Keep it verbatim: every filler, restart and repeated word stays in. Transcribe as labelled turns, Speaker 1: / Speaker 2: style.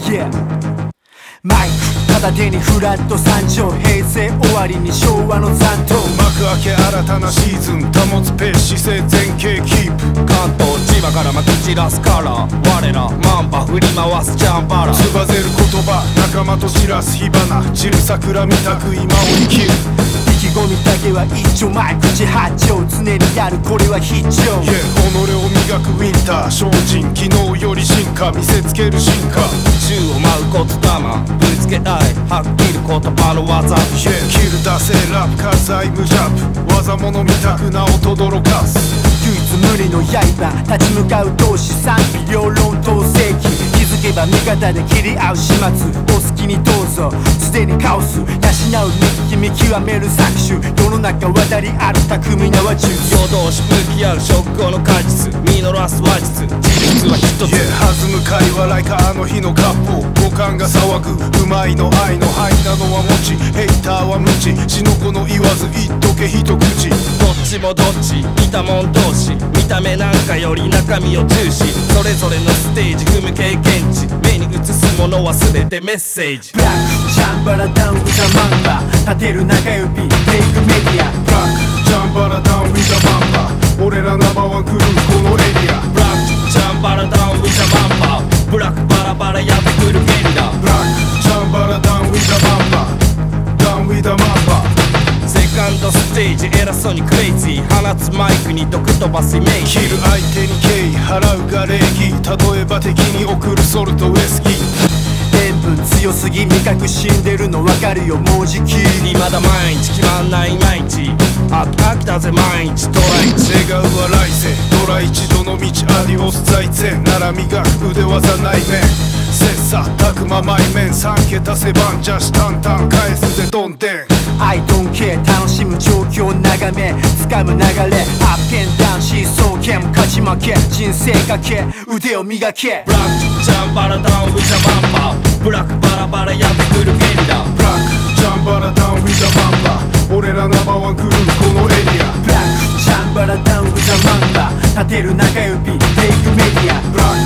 Speaker 1: Yeah マイク片手にフラット山頂平成終わりに昭和の残党
Speaker 2: 幕開け新たなシーズン保つペース姿勢前傾キープ
Speaker 3: 関東千葉からまき散らすカラー我らマンバ振り回すジャンバラ
Speaker 2: つばぜる言葉仲間と散らす火花散る桜みたく今を生きる
Speaker 1: 意気込みだけは一丁前口八丁常にやるこれは必聴
Speaker 2: Yeah 己を磨くウィンター精進昨日より進化見せつける進化
Speaker 3: 宙を舞う言霊ぶつけ合いはっきり言葉の技
Speaker 2: Yeah キル出せラップ火災無ジャンプ技物みたく名を轟かす
Speaker 1: 唯一無二の刃立ち向かう同志賛否両論統制期気づけば味方で切り合う始末お好きにどうぞすでにカオス養う見聞き見極める搾取世の中渡りある巧みな話術
Speaker 3: 夜通し向き合う食後の果実実らす話術事実は一つ
Speaker 2: Yeah 弾む会話来かあの日の割烹五感が騒ぐうまいの愛の愛なのは餅ヘイターは無知死の子の言わず言っとけ一口
Speaker 3: どっちもどっち似たもん同士見た目なんかより中身を重視それぞれのステージ踏む経験値目に映すものは全てメッセージ
Speaker 1: ブラックジャンバラダウンウィザマンバ立てる中指フェイクメディア
Speaker 2: ブラックジャンバラダウンウィザマンバ俺らナンバーワンクルーこのエリア
Speaker 3: ブラックジャンバラダウンウィザマンバブラックバラバラやってくるゲリラ
Speaker 2: ブラックジャンバラダウンウィザマンバダウンウィザマンバ
Speaker 3: セカンドステージ偉そうにクレイジー放つマイクに毒飛ばすイメージ
Speaker 2: 切る相手に敬意払うが礼儀例えば敵に送るソルトウエスキー
Speaker 1: 塩分強すぎ味覚死んでるの分かるよもうじき
Speaker 3: 未だ毎日決まんない毎日あ飽きたぜ毎日トライチ
Speaker 2: 願うは来世ドラ一度の道アディオス財前なら磨く腕技内面切磋琢磨毎面三桁背番じゃし淡々返すぜどんでん
Speaker 1: I don't care 楽しむ状況を眺め掴む流れアップエンダウンシーソー剣勝ち負け人生かけ腕を磨け
Speaker 3: ブラックジャンバラダウンウィザマンバブラックバラバラやってくるゲリラ
Speaker 2: ブラックジャンバラダウンウィザマンバ俺らナンバーワンクルーこのエリア
Speaker 1: ブラックジャンバラダウンウィザマンバ立てる中指フェイクメディア
Speaker 2: ブラッ